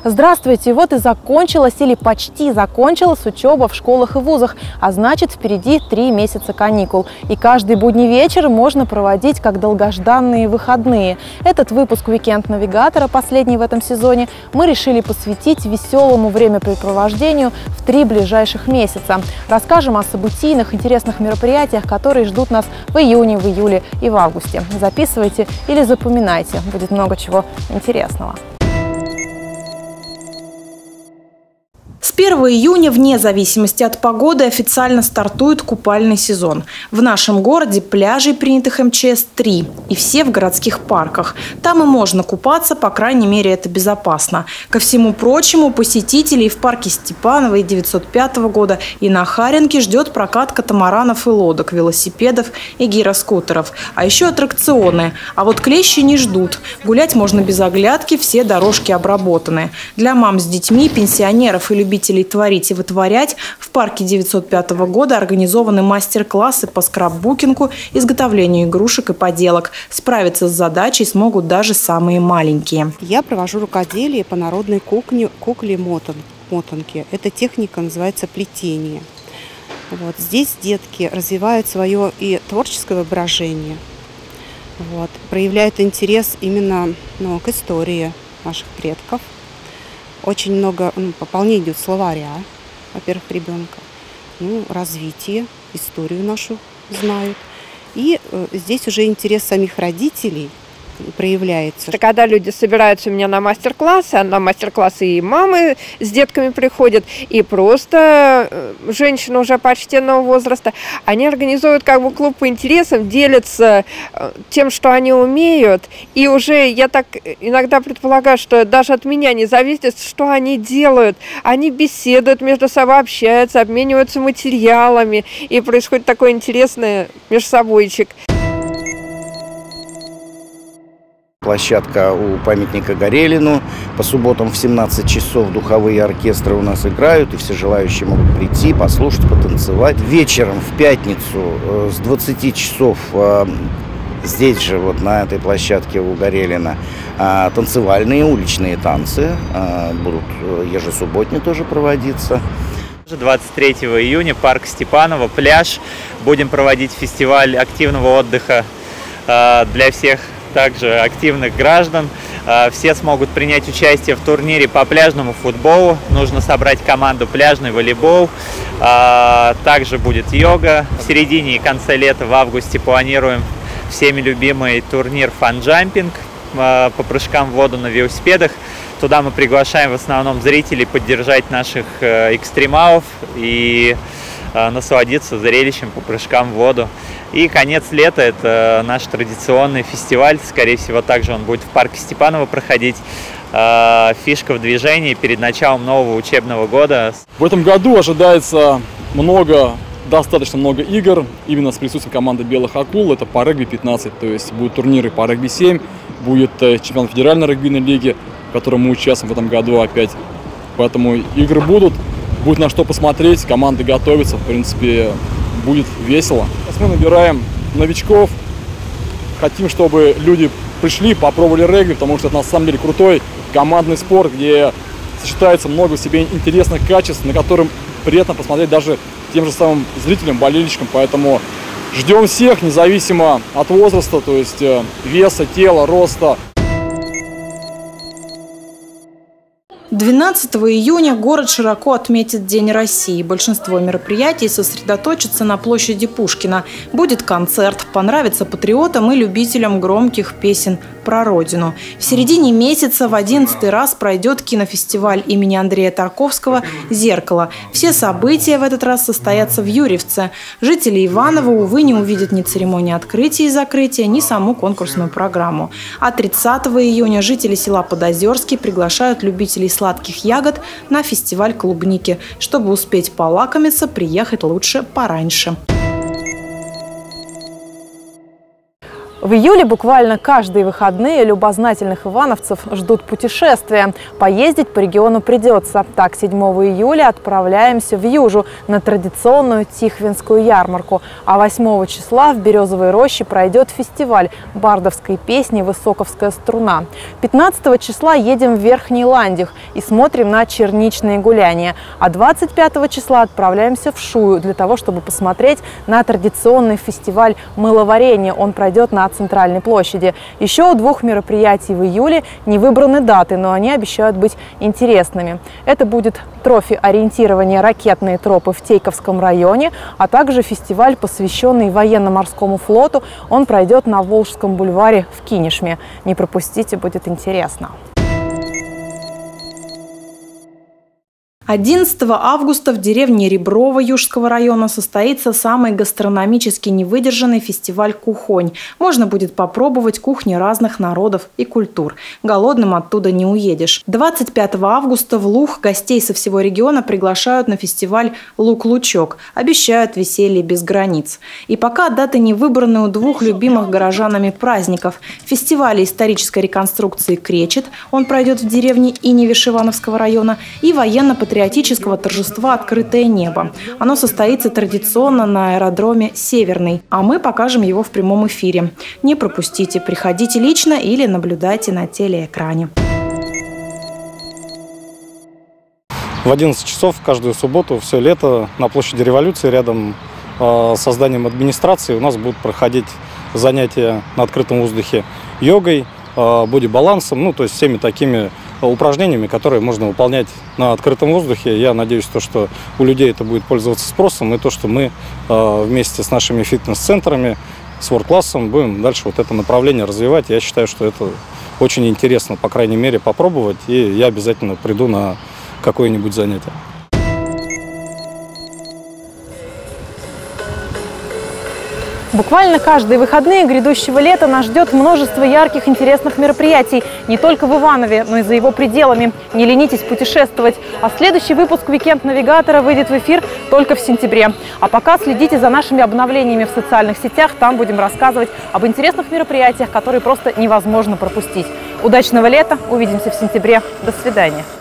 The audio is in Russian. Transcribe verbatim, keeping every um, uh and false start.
Здравствуйте! Вот и закончилась или почти закончилась учеба в школах и вузах, а значит, впереди три месяца каникул. И каждый будний вечер можно проводить как долгожданные выходные. Этот выпуск «Уикенд Навигатора», последний в этом сезоне, мы решили посвятить веселому времяпрепровождению в три ближайших месяца. Расскажем о событийных, интересных мероприятиях, которые ждут нас в июне, в июле и в августе. Записывайте или запоминайте, будет много чего интересного. С первого июня, вне зависимости от погоды, официально стартует купальный сезон. В нашем городе пляжей, принятых эм че эс, три. И все в городских парках. Там и можно купаться, по крайней мере, это безопасно. Ко всему прочему, посетителей в парке Степанова и девятьсот пятого года и на Харенке ждет прокат катамаранов и лодок, велосипедов и гироскутеров. А еще аттракционы. А вот клещи не ждут. Гулять можно без оглядки, все дорожки обработаны. Для мам с детьми, пенсионеров и любителей творить и вытворять в парке девятьсот пятого года организованы мастер-классы по скрапбукингу, изготовлению игрушек и поделок. Справиться с задачей смогут даже самые маленькие. Я провожу рукоделие по народной кукле, кукле мотан, мотанки. Эта техника называется плетение. Вот. Здесь детки развивают свое и творческое воображение, вот. Проявляют интерес именно ну, к истории наших предков. Очень много ну, пополнения идет словаря, во-первых, ребенка, ну, развитие, историю нашу знают. И э, здесь уже интерес самих родителей проявляется. Это когда люди собираются у меня на мастер-классы, а на мастер-классы и мамы с детками приходят, и просто женщины уже почтенного возраста, они организуют как бы клуб по интересам, делятся тем, что они умеют, и уже я так иногда предполагаю, что даже от меня не зависит, что они делают. Они беседуют между собой, общаются, обмениваются материалами, и происходит такой интересный межсобойчик. Площадка у памятника Горелину. По субботам в семнадцать часов духовые оркестры у нас играют, и все желающие могут прийти, послушать, потанцевать. Вечером в пятницу с двадцати часов здесь же, вот на этой площадке у Горелина, танцевальные уличные танцы будут ежесубботне тоже проводиться. двадцать третьего июня, парк Степанова, пляж. Будем проводить фестиваль активного отдыха для всех также активных граждан. Все смогут принять участие в турнире по пляжному футболу. Нужно собрать команду пляжный волейбол. Также будет йога. В середине и конце лета, в августе, планируем всеми любимый турнир фан-джампинг по прыжкам в воду на велосипедах. Туда мы приглашаем в основном зрителей поддержать наших экстремалов и насладиться зрелищем по прыжкам в воду. И конец лета – это наш традиционный фестиваль. Скорее всего, также он будет в парке Степанова проходить. Фишка в движении перед началом нового учебного года. В этом году ожидается много, достаточно много игр именно с присутствием команды «Белых акул». Это по регби пятнадцать, то есть будут турниры по регби семь, будет чемпионат федеральной регбийной лиги, в котором мы участвуем в этом году опять. Поэтому игры будут. Будет на что посмотреть, команды готовятся, в принципе, будет весело. Сейчас мы набираем новичков, хотим, чтобы люди пришли, попробовали регби, потому что это на самом деле крутой командный спорт, где сочетается много в себе интересных качеств, на котором приятно посмотреть даже тем же самым зрителям, болельщикам. Поэтому ждем всех, независимо от возраста, то есть веса, тела, роста. двенадцатого июня город широко отметит День России. Большинство мероприятий сосредоточится на площади Пушкина. Будет концерт, понравится патриотам и любителям громких песен про Родину. В середине месяца в одиннадцатый раз пройдет кинофестиваль имени Андрея Тарковского «Зеркало». Все события в этот раз состоятся в Юрьевце. Жители Иваново, увы, не увидят ни церемонии открытия и закрытия, ни саму конкурсную программу. А тридцатого июня жители села Подозерский приглашают любителей сладких ягод на фестиваль клубники. Чтобы успеть полакомиться, приехать лучше пораньше. В июле буквально каждые выходные любознательных ивановцев ждут путешествия. Поездить по региону придется. Так, седьмого июля отправляемся в Южу на традиционную Тихвинскую ярмарку. А восьмого числа в Березовой роще пройдет фестиваль бардовской песни «Высоковская струна». пятнадцатого числа едем в Верхний Ландих и смотрим на черничные гуляния. А двадцать пятого числа отправляемся в Шую для того, чтобы посмотреть на традиционный фестиваль мыловарения. Он пройдет на Центральной площади. Еще у двух мероприятий в июле не выбраны даты, но они обещают быть интересными. Это будет трофи-ориентирование «Ракетные тропы» в Тейковском районе, а также фестиваль, посвященный военно-морскому флоту. Он пройдет на Волжском бульваре в Кинешме. Не пропустите, будет интересно. одиннадцатого августа в деревне Реброво Южского района состоится самый гастрономически невыдержанный фестиваль «Кухонь». Можно будет попробовать кухни разных народов и культур. Голодным оттуда не уедешь. двадцать пятого августа в Луг гостей со всего региона приглашают на фестиваль «Лук-Лучок». Обещают веселье без границ. И пока даты не выбраны у двух любимых горожанами праздников – фестиваля исторической реконструкции «Кречет», он пройдет в деревне Иневиш Ивановского района, и военно-патриотического патриотического торжества «Открытое небо». Оно состоится традиционно на аэродроме «Северный», а мы покажем его в прямом эфире. Не пропустите, приходите лично или наблюдайте на телеэкране. В одиннадцать часов каждую субботу все лето на площади Революции рядом э, с зданием администрации у нас будут проходить занятия на открытом воздухе йогой, э, бодибалансом, ну то есть всеми такими упражнениями, которые можно выполнять на открытом воздухе. Я надеюсь, то, что у людей это будет пользоваться спросом, и то, что мы э, вместе с нашими фитнес-центрами, с ворд-классом будем дальше вот это направление развивать. Я считаю, что это очень интересно, по крайней мере, попробовать, и я обязательно приду на какое-нибудь занятие. Буквально каждые выходные грядущего лета нас ждет множество ярких, интересных мероприятий. Не только в Иванове, но и за его пределами. Не ленитесь путешествовать. А следующий выпуск «Уикенд Навигатора» выйдет в эфир только в сентябре. А пока следите за нашими обновлениями в социальных сетях. Там будем рассказывать об интересных мероприятиях, которые просто невозможно пропустить. Удачного лета! Увидимся в сентябре. До свидания!